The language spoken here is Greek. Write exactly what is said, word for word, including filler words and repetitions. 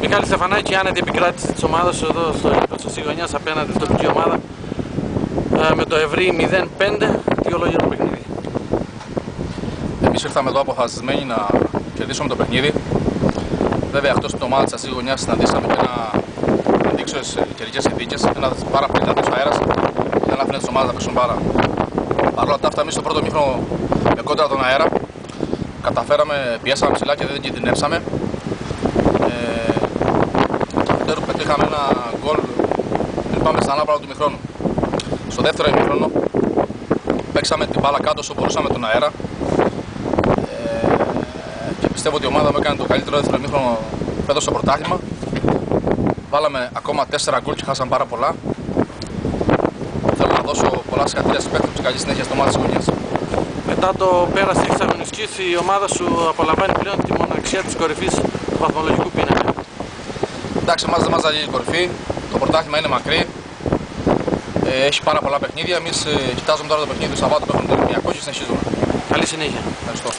Μιχάλη Στεφανάκη, άνετη επικράτηση της ομάδας εδώ στο γήπεδο της Γωνιάς απέναντι στην τοπική ομάδα με το ευρύ μηδέν πέντε. Δύο λόγια το παιχνίδι. Εμείς ήρθαμε εδώ αποφασισμένοι να κερδίσουμε το παιχνίδι. Βέβαια, εκτός από την ομάδα της Αστικής Γωνιάς συναντήσαμε και ένα αντίξωες καιρικές συνθήκες. Ένα πάρα πολύ δυνατός αέρας. Δεν άφηνε τις ομάδες να παίξουν πάρα. Παρ' όλα αυτά, εμείς στο πρώτο μήχρονο με κόντρα τον αέρα καταφέραμε, πιέσαμε ψηλά και δεν κινδυνεύσαμε. Ε, Τέλος πετύχαμε ένα γκολ πριν πάμε στα ανάπαρα του μηχρόνου. Στο δεύτερο ημίχρονο παίξαμε την μπάλα κάτω όσο μπορούσαμε τον αέρα ε, και πιστεύω ότι η ομάδα μου έκανε το καλύτερο δεύτερο ημίχρονο φέτος στο πρωτάθλημα. Βάλαμε ακόμα τέσσερα γκολ και χάσαμε πάρα πολλά. Θέλω να δώσω πολλά συγχαρητήρια στους παίκτες και καλή συνέχεια στην ομάδα της Γωνιάς. Μετά το πέρας της αγωνιστικής, η ομάδα σου απολαμβάνει πλέον τη μοναξιά της κορυφής του βαθμολογικού πίνακα. Εντάξει, εμάς δεν μας ζαλίζει η κορυφή, το πρωτάθλημα είναι μακρύ, ε, έχει πάρα πολλά παιχνίδια. Εμείς ε, κοιτάζουμε τώρα το παιχνίδι του Σαββάτου που έχουμε τον Ολυμπιακό και συνεχίζουμε. Καλή συνέχεια. Ευχαριστώ.